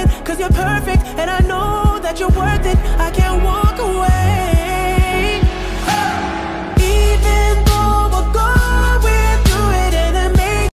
cause you're perfect, and I know that you're worth it.